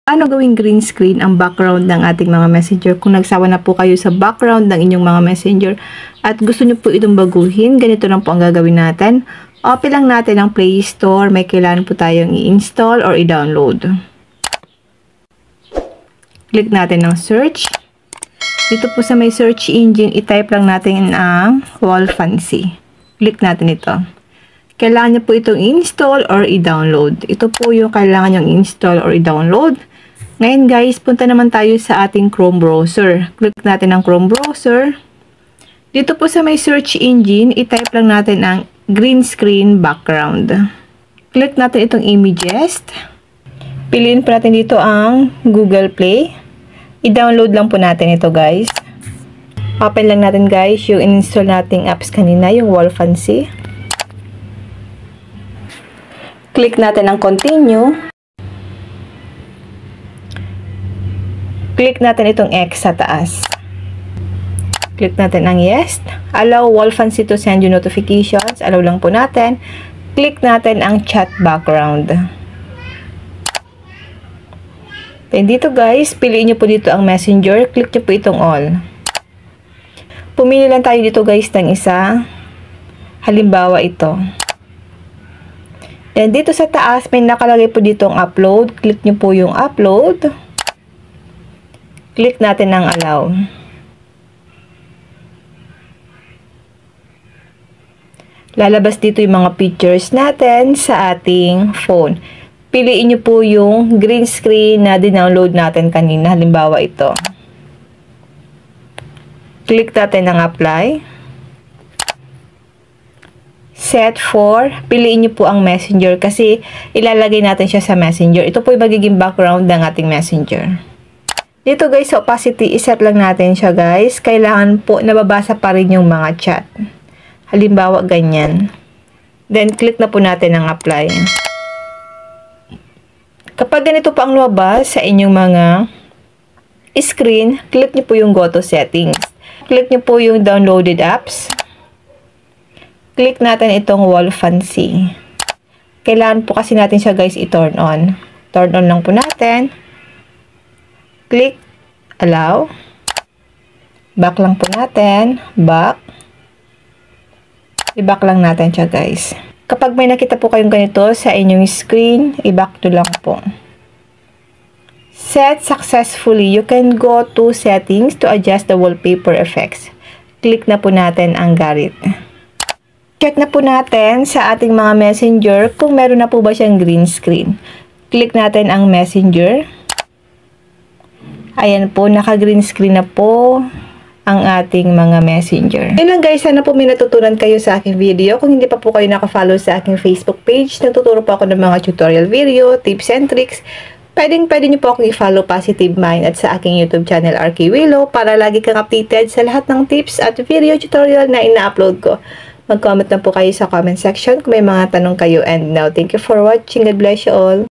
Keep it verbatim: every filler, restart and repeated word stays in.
Paano gawing green screen ang background ng ating mga messenger? Kung nagsawa na po kayo sa background ng inyong mga messenger at gusto nyo po itong baguhin, ganito lang po ang gagawin natin. Open lang natin ang Play Store. May kailangan po tayong i-install or i-download. Click natin ng search. Dito po sa may search engine, i-type lang natin ang Wallfancy. Click natin ito. Kailangan nyo po itong i-install or i-download. Ito po yung kailangan nyo i-install or i-download. Ngayon guys, punta naman tayo sa ating Chrome browser. Click natin ang Chrome browser. Dito po sa may search engine, i-type lang natin ang green screen background. Click natin itong images. Piliin po natin dito ang Google Play. I-download lang po natin ito guys. Open lang natin guys yung in-install nating apps kanina, yung Wallfancy. Click natin ang continue. Click natin itong X sa taas. Click natin ang yes. Allow Wallfancy to send you notifications. Allow lang po natin. Click natin ang chat background. Then dito guys, piliin nyo po dito ang messenger. Click nyo po itong all. Pumili lang tayo dito guys ng isa. Halimbawa ito. Then dito sa taas, may nakalagay po dito ang upload. Click nyo po yung upload. Click natin ang allow. Lalabas dito yung mga pictures natin sa ating phone. Piliin nyo po yung green screen na dinownload natin kanina. Halimbawa ito. Click natin ang apply. Set for. Piliin nyo po ang messenger kasi ilalagay natin siya sa messenger. Ito po yung magiging background ng ating messenger. Dito guys, sa opacity, iset lang natin siya guys. Kailangan po nababasa pa rin yung mga chat. Halimbawa, ganyan. Then, click na po natin ang apply. Kapag ganito pa ang lumabas sa inyong mga screen, click nyo po yung go to settings. Click nyo po yung downloaded apps. Click natin itong Wallfancy. Kailangan po kasi natin siya guys i-turn on. Turn on lang po natin. Click, allow. Back lang po natin. Back. I-back lang natin siya guys. Kapag may nakita po kayong ganito sa inyong screen, i-back to lang po. Set successfully. You can go to settings to adjust the wallpaper effects. Click na po natin ang Garrett. Check na po natin sa ating mga messenger kung meron na po ba siyang green screen. Click natin ang messenger. Ayan po, naka-green screen na po ang ating mga messenger. Ayun lang guys, sana po may natutunan kayo sa aking video. Kung hindi pa po kayo naka-follow sa aking Facebook page, nagtuturo po ako ng mga tutorial video, tips and tricks. Pwedeng pwede nyo po akong i-follow Positive Mind at sa aking YouTube channel R K Willow para lagi kang updated sa lahat ng tips at video tutorial na ina-upload ko. Mag-comment na po kayo sa comment section kung may mga tanong kayo. And now, thank you for watching. God bless you all.